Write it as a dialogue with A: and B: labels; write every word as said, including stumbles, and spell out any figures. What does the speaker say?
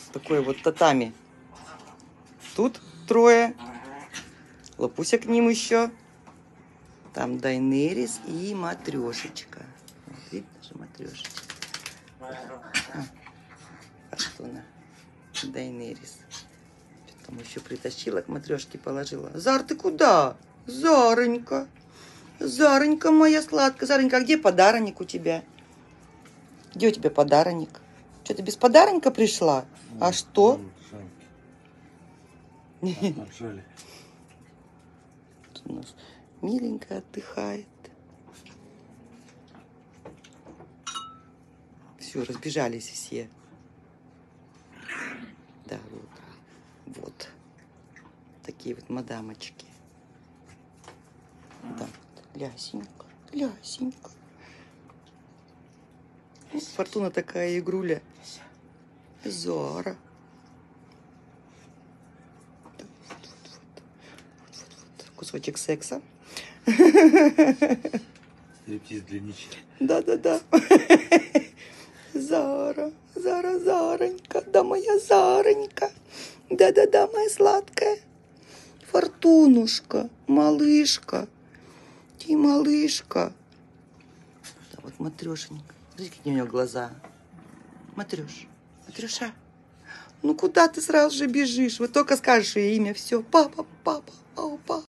A: такой вот татами. Тут трое. Лапуся к ним еще. Там Дайнерис и Матрешечка. Вот, видно же Матрешечка. А, Фортуна. Дайнерис. Что там еще притащила, к Матрешке положила. Зар, ты куда? Заронька. Заронька моя сладкая. Заронька, а где подарочек у тебя? Где у тебя подарочек? Что, ты без подарочка пришла? Ну, а что?
B: Отжали.
A: Тут у нас миленько отдыхает. Все, разбежались все. Да, вот. Вот. Такие вот мадамочки. Да, лясенька, лясенька. Фортуна такая игруля. Зара. Вот, вот, вот. Вот, вот, вот. Кусочек секса.
B: Стриптиз для нищих.
A: Да-да-да. Зара, Зара, Заронька, да моя Заронька. Да-да-да, моя сладкая. Фортунушка, малышка. Ты малышка. Да вот Матрешенька. Смотрите, какие у нее глаза. Матреш, Матрюша, ну куда ты сразу же бежишь? Вот только скажешь ее имя, все. Папа, папа, папа.